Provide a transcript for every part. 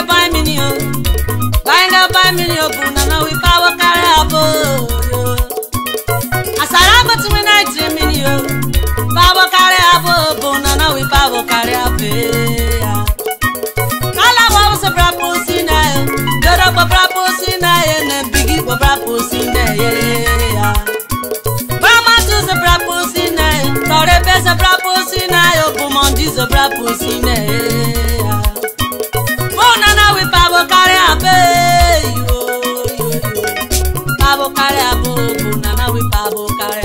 buy me new. Buy me new. Bunana we power carry abo. Asaraba to me night me new. Power carry abo. Bunana we power carry abo. Kala was a brapusi na. Dora brapusi na. And biggie brapusi na. Mama to the brapusi na. Tore besa brapusi na. Bumondi's a brapusi na. Bunana we power carry abo. Pabo Kare abo, bunana we pabo Kare.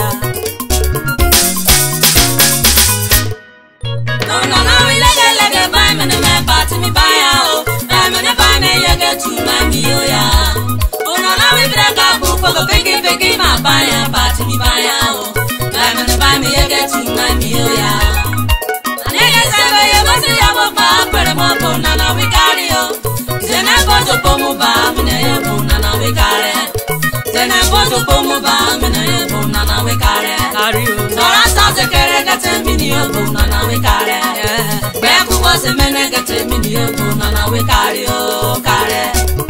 Bunana we lege buy me na party me buy out. Buy me you get to my meal ya. Bunana we break up for the biggie my buy party me buy out. Buy me you get to my meal ya. Nigga say you must see your papa, but mo bunana we carry you. Zena bozo pomo ba me na bunana we carry. Tena bozo pomo ba mena yo bunana we Kare. Sora sa kere gate mini yo bunana we Kare. Be ku was mena gate mini yo bunana we Kare yo Kare.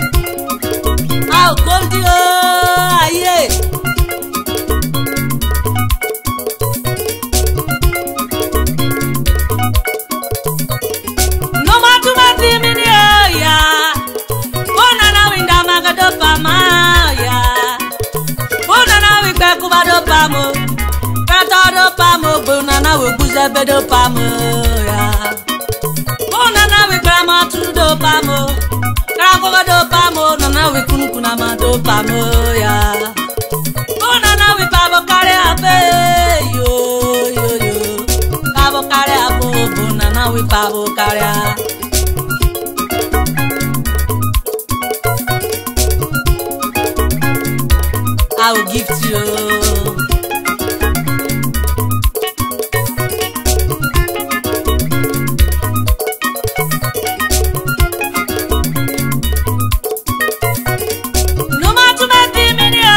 Au goldi o aye. No matu mati mini yo ya. Bunana we ndama gado pa ma. Kubado pamo, katado pamo, bunana we buza bedo pamo ya. Bunana we grandma to do pamo, grandpa pamo, nana we kunkuna do pamo ya. Bunana we pabo Kare abe yo. Pabo Kare abo, bunana we pabo Kare. I will give to you. No matter what the media,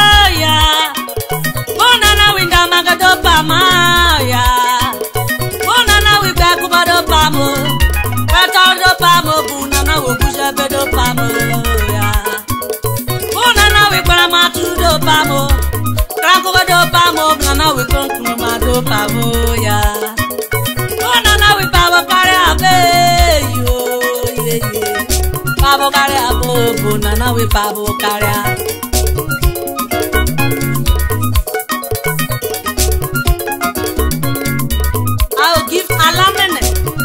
Bonana winda magado pama ya. Bonana we back ubado pamo. Katado pamo, bunana we busha bedo pamo ya. Bonana we grandma to do pamo. Grandpa do pamo, nana we conclude do pamo ya. Bonana we pavo Kare abe yo. Pavo Kare abo, bonana we pavo Kare. I'll give alamene.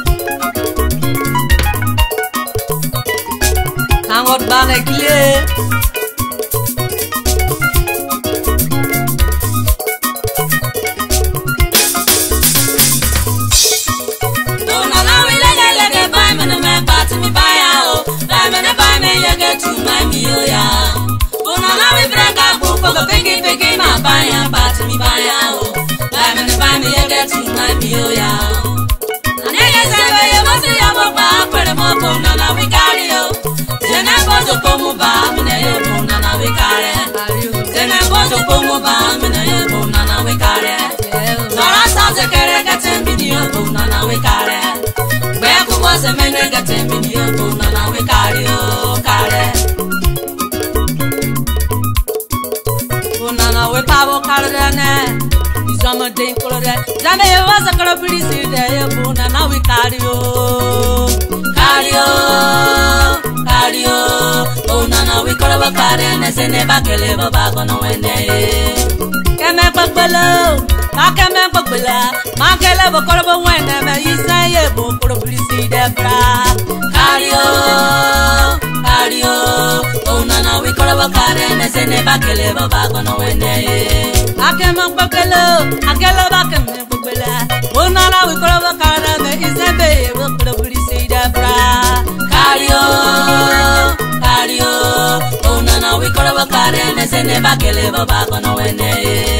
THANKGOD bane clear. To my meal ya. Bunana we break up for the biggie my buy party me buy out. Buy me you get to my meal ya. Nigga say you must see your papa, but mo bunana we carry you. Zena bozo pomo ba me na yo bunana we Kare. Zena bozo pomo ba me na yo bunana we Kare. Sora sa kere gate mini yo bunana we Kare. Be ku was me na gate mini yo bunana we Kare yo Kare. Bunana we pavo Kare ne. Isama de kolore. Jame yo was a colobri si de bunana we Kare yo. Kare yo. Kare yo. Bunana we koloba Kare ne se ne bakele baba kono wene. Keme pakbelo. Makeme pakbela. Makele bo koloba wene me isaye bo colobri si de bra. Kare yo. Kare yo. Bunana we koloba Kare ne se ne bakele baba kono wene. Akeme pakbelo. Akele bakeme pakbela. Bunana we koloba Kare ne isabe bo colobri si de bra. Kare yo. Kare yo. Bunana we koloba Kare ne se ne bakele baba kono wene.